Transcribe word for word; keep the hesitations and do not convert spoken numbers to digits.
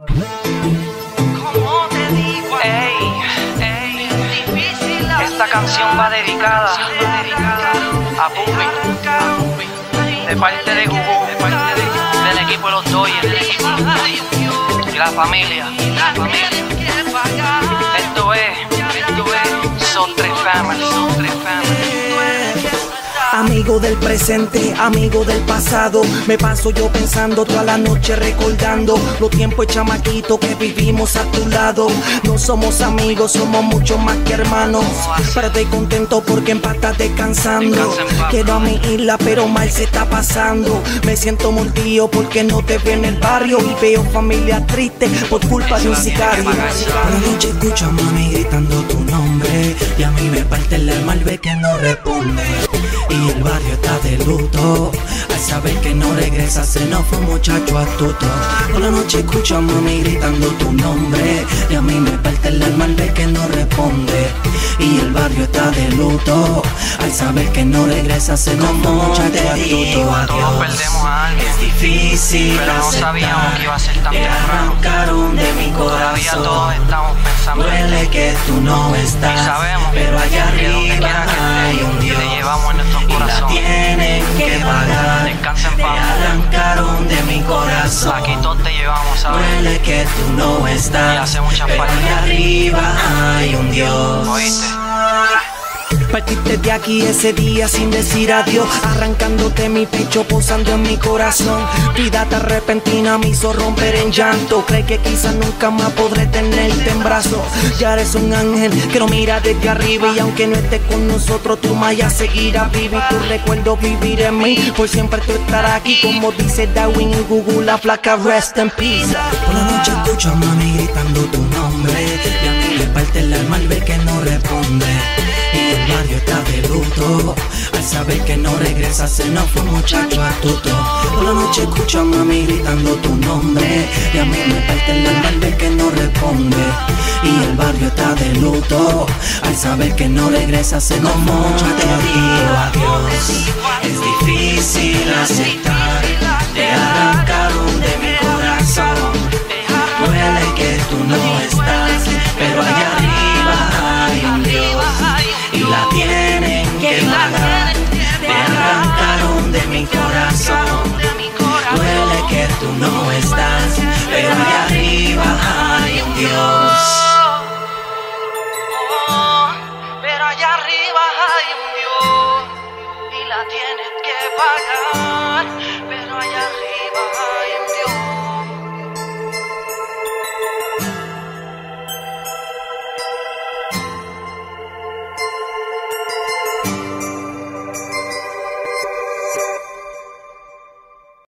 Como te digo, ey, ey, difícil. Esta canción va dedicada a Pupi, de parte de Gugu, de parte de, del equipo de los Dodgers y la familia. Esto es, esto es, son tres families, son tres families. Amigo del presente, amigo del pasado, me paso yo pensando toda la noche recordando los tiempos de chamaquito que vivimos a tu lado. No somos amigos, somos mucho más que hermanos, pero estoy contento porque en paz estás descansando. Quiero a mi isla pero mal se está pasando. Me siento mordido porque no te veo en el barrio y veo familia triste por culpa de un sicario. Por la noche escucho a mami gritando tu nombre y a mí me parte el alma al ver que no responde. Y el barrio está de luto al saber que no regresa, se nos fue un muchacho astuto. Por la noche escucho a mami gritando tu nombre y a mí me parte el alma al ver que no responde. Y el barrio está de luto al saber que no regresa, se nos fue un muchacho astuto. Todos perdemos a alguien, es difícil, pero no sabíamos que iba a ser tan me temprano. arrancaron de mi Todavía corazón. todos estamos pensando en Duele ti que tú no estás, y sabemos pero allá que donde arriba quiera que hay estés, un Dios te llevamos en nuestros y la corazones. tienen que pagar. Descansa en Me paz. arrancaron de mi corazón. Aquí todos te llevamos, ¿sabes? Duele que tú no estás, Y hace mucha pero falta. allá arriba hay un Dios. ¿Oíste? Partiste de aquí ese día sin decir adiós, arrancándote mi pecho, posando en mi corazón. Vida tan repentina me hizo romper en llanto. Creí que quizás nunca más podré tenerte en brazos. Ya eres un ángel que no mira desde arriba, y aunque no estés con nosotros, tu maya seguirá viva y tu recuerdo vivir en mí. Por siempre tú estarás aquí, como dice Darwin y Google, la flaca rest in peace. Por la noche escucho a mami gritando tu nombre y a mí me parte el alma al ver que no responde. Y el barrio está de luto al saber que no regresa, se nos fue un muchacho astuto. Por la noche escucho a mami gritando tu nombre y a mí me parte el alma al ver que no responde. Y el barrio está de luto al saber que no regresa, se nos fue un muchacho astuto. Es difícil aceptar, te arrancaron de mi corazón. Duele que tú no estás, pero allá arriba hay un Dios y la tienen que pagar. Me arrancaron de mi corazón. Duele que tú no estás, pero allá arriba hay un Dios. Oh, pero allá arriba hay un Dios y la tienes que pagar.